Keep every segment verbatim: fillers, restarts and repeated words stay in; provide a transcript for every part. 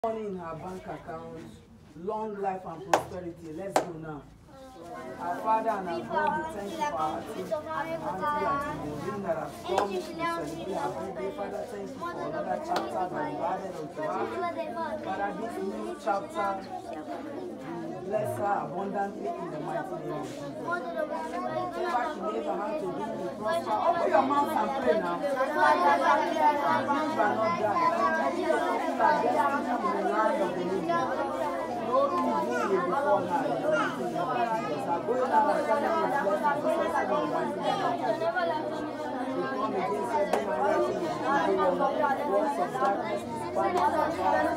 Money in her bank account, long life and prosperity. Let's go now. Our Father and our God, we thank you for our auntie, auntie and Timothy that have come to celebrate her birthday. Father, thank you for another chapter that you added unto her. Father, this new chapter, you bless her abundantly in the mighty name of Jesus. Whatever she lays her hand to do, you prosper. Open your mouth and pray now. You are not die. You are destined in the land of the living. No evil before her. Going out and coming with blessings, blessing of one thing. We come against every mighty evil works of darkness, spirits of darkness,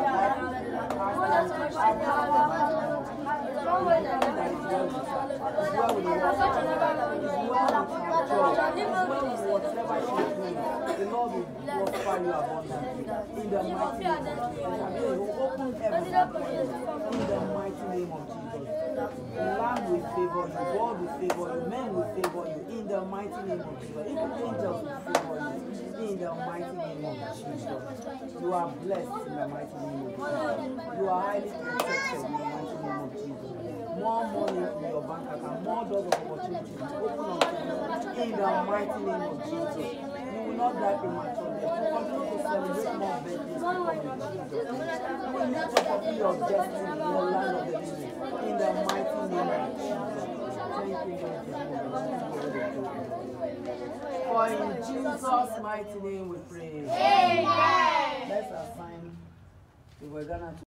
the Lord will prosper you abundantly. In the mighty name of Jesus. He will open heaven in the mighty name of Jesus. Land will favor you, God will favor you, men will favor you in the mighty name of Jesus. Even angels will favor you in the mighty name of Jesus. You are blessed in the mighty name of Jesus. You are highly protected in the mighty name of Jesus. More money in your bank account, more doors of opportunity open unto you in the mighty name of Jesus. You will not die prematurely. You continue to celebrate more birthdays to come in Jesus. You will need to fulfill your destiny in the land of the living in the mighty name of Jesus. Thank you, Lord. For in Jesus' mighty name we pray. Amen. Let's assign the We're gonna